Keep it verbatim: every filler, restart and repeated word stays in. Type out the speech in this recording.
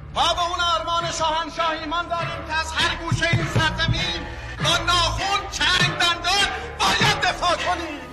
ما به اون آرمان شاهنشاه ایمان داریم که از هر گوشه این سرزمین با ناخن چنگ دندان باید دفاع کنیم.